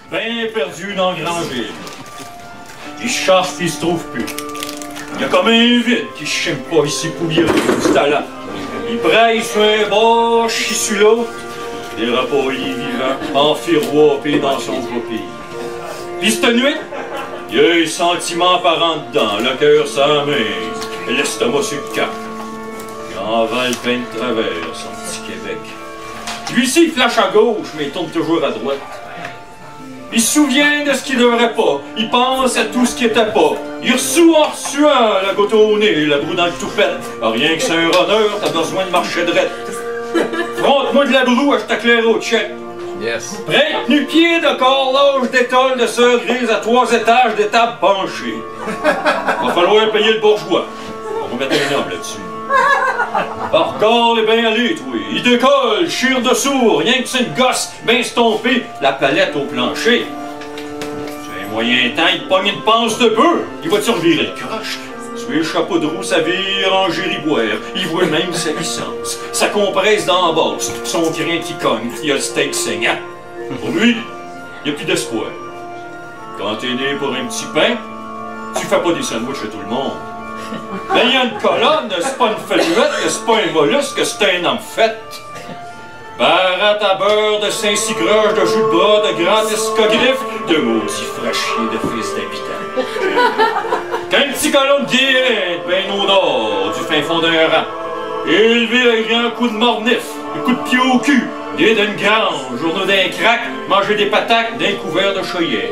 ben perdu dans Grandville. Il cherche puis il se trouve plus. Il y a comme un vide qui chime pas ici pouilleux, tout talent. Il presse sur un bord, chie sur l'autre. Des rapports vivants, enfiroipés dans son copie. Puis cette nuit, il y a un sentiment par en dedans, le cœur sans main, et l'estomac sur le cap. Il envale plein de travers, son petit Québec. Lui-ci, il flash à gauche, mais il tourne toujours à droite. Il se souvient de ce qu'il devrait pas. Il pense à tout ce qui était pas. Il reçoit en reçuant la goutte au nez, la broue dans le toupette. Rien que c'est un runner, t'as besoin de marcher drette. Fronte-moi de la broue, je t'éclaire au check. Yes. Prêt, nu-pied de corps, l'âge d'étole de sœur grise à 3 étages d'étable penchée. Va falloir payer le bourgeois. On va mettre un homme là-dessus. Par corps est bien allé, toi. Il décolle, chire de sourd, rien que c'est une gosse, bien estompée, la palette au plancher. C'est un moyen temps, il te pogne une panse de bœuf. Il va te revirer le croche. Sur le chapeau de roue, ça vire en gériboire. Il voit même sa licence. Ça compresse dans la bosse. Son crin qui cogne. Il a le steak saignant. Pour lui, il n'y a plus d'espoir. Quand t'es né pour un petit pain, tu fais pas des sandwichs à tout le monde. Ben, il y a une colonne, c'est pas une feluette, c'est pas un mollusque, c'est un amphète. Baratte à beurre de Saint-Cigroche, de jus de bras, de grand escogriffe, de maudits fraîchiers de fils d'habitants. Qu'un petit colonne guérin, ben au nord, du fin fond d'un rang. Élevé avec un coup de mornif, un coup de pied au cul, né d'une grange, journaux d'un crack, manger des patates d'un couvert de chauillère.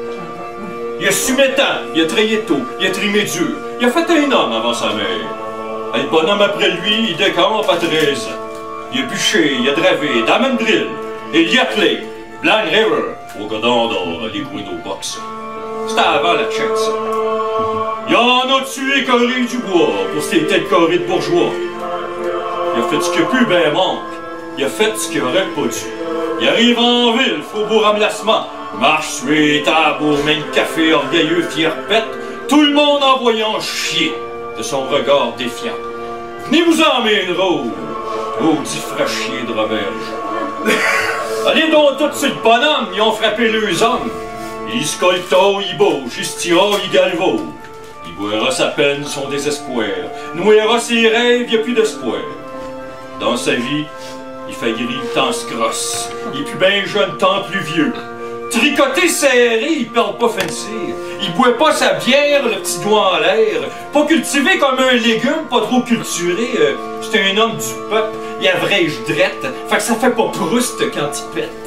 Il a su mettant, il a trayé tôt, il a trimé dur, il a fait un homme avant sa mère. Et le bonhomme après lui, il décampe à 13 ans. Il a bûché, il a dravé, Diamond Drill, Elliott Lake, Blind River, au Godon d'or, les Guido Box. C'était avant la check, ça. Il en a tué Corée du bois pour ses têtes carrées de bourgeois. Il a fait ce qu'il a pu, ben manque. Il a fait ce qu'il aurait pas dû. Il arrive en ville, faubourg Amlacement, marche sur les tables au même café orgueilleux, fier pète, tout le monde en voyant chier de son regard défiant. Venez-vous-en, mes rôles, maudits fraîchiers de Roberge. Allez donc tous sur le bonhomme, ils ont frappé leurs hommes. Il se coltau, il bouge, il se tira, il galvaude. Il boira sa peine, son désespoir. Nouera ses rêves, y a plus d'espoir. Dans sa vie, il fait gris, le temps se grosse. Il est plus bien jeune, tant plus vieux. Tricoté serré, il perd pas fancy. Il boit pas sa bière, le petit doigt en l'air. Pas cultivé comme un légume, pas trop culturé. C'est un homme du peuple, il a vrai drette. Fait que ça fait pas Proust quand il pète.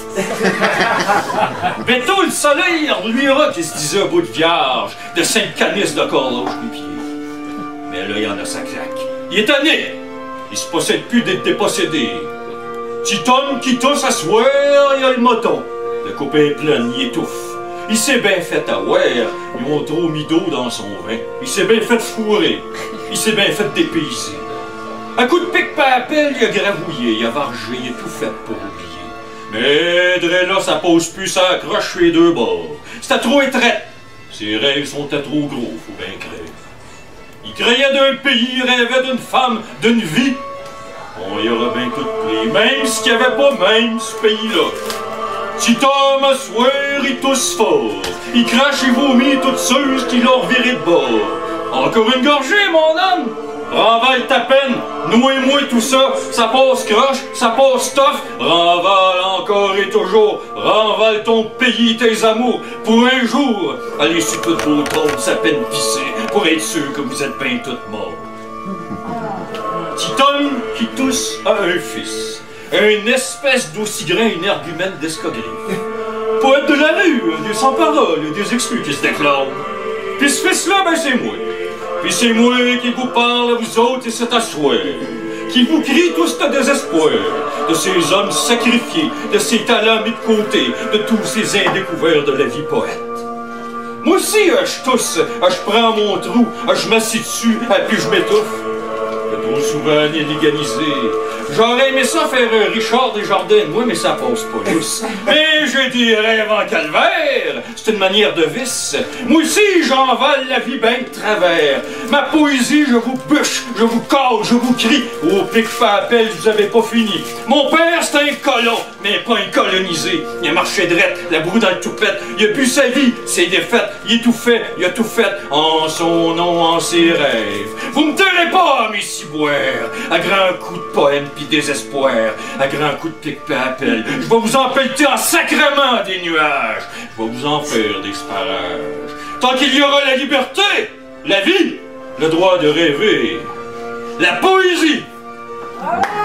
Bientôt le soleil reluira qui se disait un bout de vierge, de 5 canisses de corloge du pied. Mais là, il y en a sa claque. Il est tanné. Il se possède plus d'être dépossédé. Petit homme qui tousse à soir, il a le moton. Le copain plein, il étouffe. Il s'est bien fait avoir. Ils ont trop mis d'eau dans son vin. Il s'est bien fait fourrer. Il s'est bien fait dépayser. Un coup de pic par appel, il a gravouillé, il a vargé, il a tout fait pour oublier. Mais dre là, ça pose plus, ça accroche sur les deux bords. C'était trop étrait. Ses rêves sont trop gros, faut bien créer. Il créait d'un pays, il rêvait d'une femme, d'une vie. On y aura bien tout pris, même ce qu'il n'y avait pas, même ce pays-là. Petit homme à soir, il tousse fort. Il crache et vomit toutes ceux qui l'ont viré de bord. Encore une gorgée, mon homme! Renvale ta peine, nouez-moi tout ça, ça passe croche, ça passe tough, renvale encore et toujours, renvale ton pays, tes amours, pour un jour, allez sur toute vos trônes, sa peine pissée, pour être sûr que vous êtes bien toutes morts. Petit homme qui tousse a un fils, une espèce d'aussi grain une argumente d'escogriffe. Poète de la rue, des sans-paroles, des exclus qui se déclarent. Puis ce fils-là, ben c'est moi. Puis c'est moi qui vous parle à vous autres et c'est à soi, qui vous crie tout ce désespoir, de ces hommes sacrifiés, de ces talents mis de côté, de tous ces indécouverts de la vie poète. Moi aussi, je tousse, je prends mon trou, je m'assis dessus, puis je m'étouffe. Trop souvent inéganisé, J'aurais aimé ça faire Richard Desjardins, moi, mais ça passe pas lousse. Mais j'ai des rêves en calvaire, c'est une manière de vice. Moi aussi, j'envole la vie ben de travers. Ma poésie, je vous bûche, je vous cale, je vous crie. Au pic pas appel, vous avez pas fini. Mon père, c'est un colon, mais pas un colonisé. Il a marché drette, la broue dans le toupette. Il a bu sa vie, ses défaites. Il est tout fait, il a tout fait en son nom, en ses rêves. Vous me tairez pas, mes ciboires, à grands coups de poème pis désespoir, à grands coups de pic pis appel. Je vais vous en pelleter en sacrement des nuages. Je vais vous en faire des sparages. Tant qu'il y aura la liberté, la vie, le droit de rêver, la poésie.